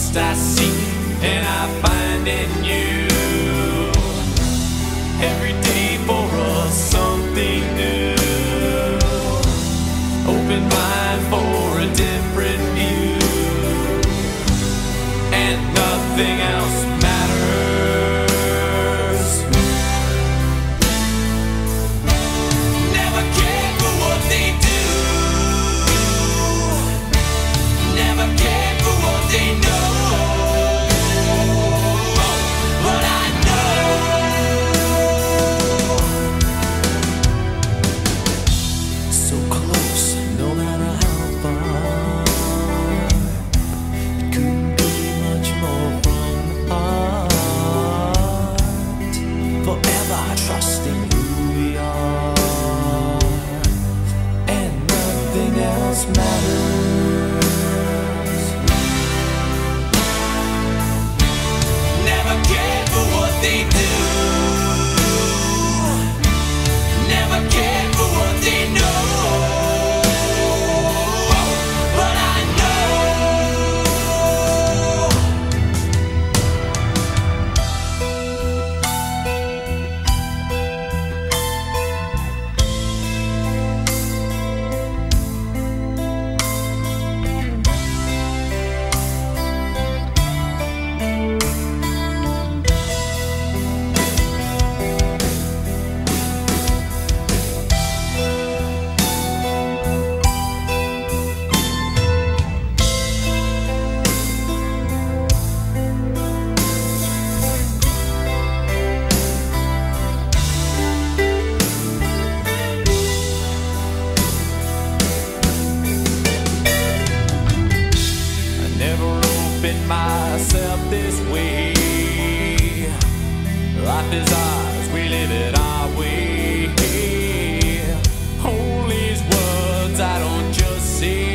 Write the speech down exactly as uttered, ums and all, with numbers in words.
trust I seek and I find in you. Every day for us something new. Open mind for a different view, and nothing else matters. Never cared for what they do, never cared for what they know, but I know so close, no matter how far. It couldn't be much more from the heart. Forever trusting who we are, and nothing else matters. Never cared for what they do, never cared for what they know, but I know myself this way. Life is ours, we live it our way. Hold these words I don't just say,